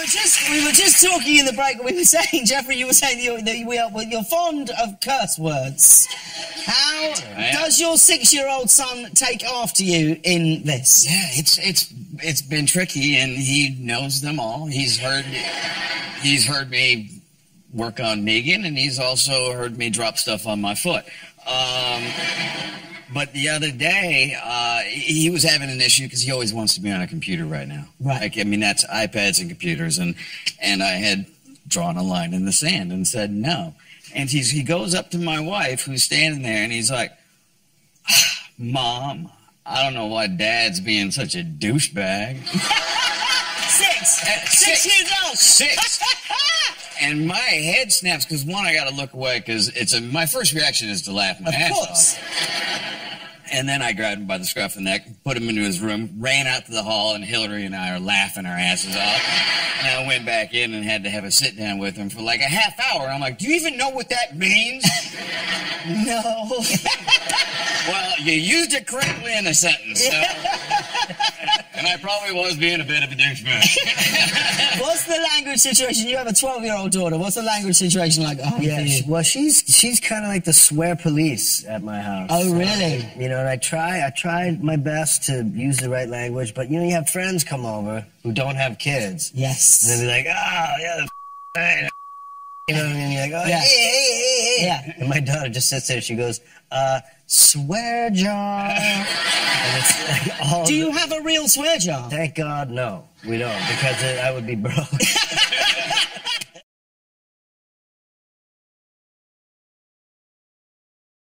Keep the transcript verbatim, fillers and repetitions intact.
were just we were just talking in the break. We were saying, Jeffrey, you were saying that you're, that you are, well, you're fond of curse words. How does your six-year-old son take after you in this? Yeah, it's it's it's been tricky, and he knows them all. He's heard he's heard me work on Negan, and he's also heard me drop stuff on my foot. Um, but the other day, uh, he was having an issue because he always wants to be on a computer right now. Right. Like, I mean, that's iPads and computers, and and I had drawn a line in the sand and said no. And he's, he goes up to my wife, who's standing there, and he's like, Mom, I don't know why Dad's being such a douchebag. Six. Uh, six. Six years old. Six. And my head snaps, because one, I got to look away, because it's a, my first reaction is to laugh my of ass course. off. And then I grabbed him by the scruff of the neck, put him into his room, ran out to the hall, and Hillary and I are laughing our asses off. And I went back in and had to have a sit-down with him for like a half hour. I'm like, do you even know what that means? No. Well, you used it correctly in a sentence. So. And I probably was being a bit of a douchebag. What's the language situation? You have a twelve-year-old daughter. What's the language situation like? Oh, yeah, she, well, she's she's kind of like the swear police at my house. Oh, really? So, you know, and I try I try my best to use the right language, but you know, you have friends come over who don't have kids. Yes. And they'll be like, oh, yeah, the f you know what I mean? You're like, oh, yeah. hey, hey, hey, hey. Yeah. And my daughter just sits there. She goes, uh, swear jar. And it's like all Do you have a real swear jar? Thank God, no, we don't, because it, I would be broke.